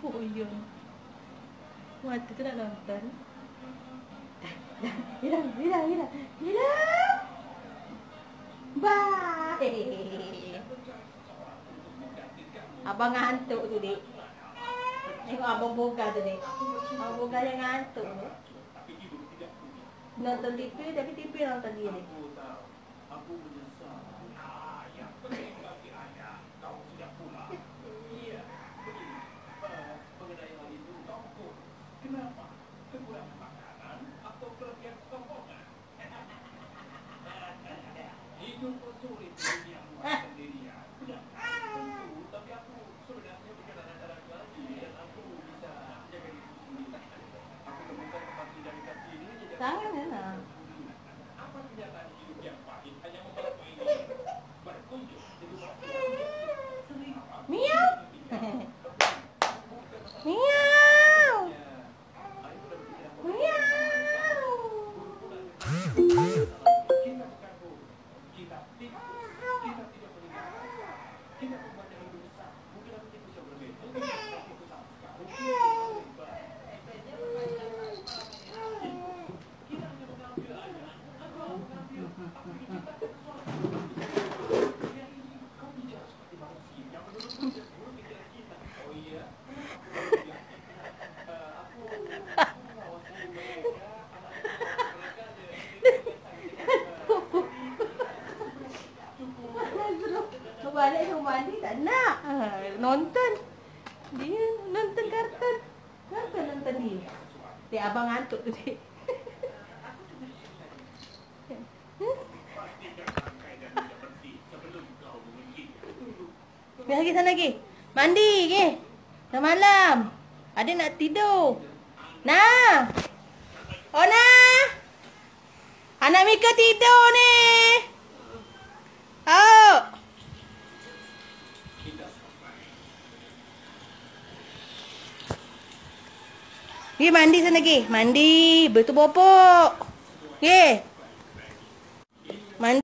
Empuk Uyun. Mata tu nak nonton. Hilang. Bye. Abang ngantuk tu, Dik. Tengok Abang Boga tu, Dik. Abang Boga yang ngantuk tu. Nonton TV tapi TV nonton dia, Dik. Tangan mana? Miau. Miau. Balik rumah mandi tak nak. Nonton. Dia nonton kartun. Nonton dia. Dia abang ngantuk tu, Dik. Pergi lagi sana lagi. Mandi ke? Dah malam. Adik nak tidur. Nah. Ona. Anak Mika tidur ni. Oh. Pergi mandi sana lagi. Mandi. Betul popok. Ye.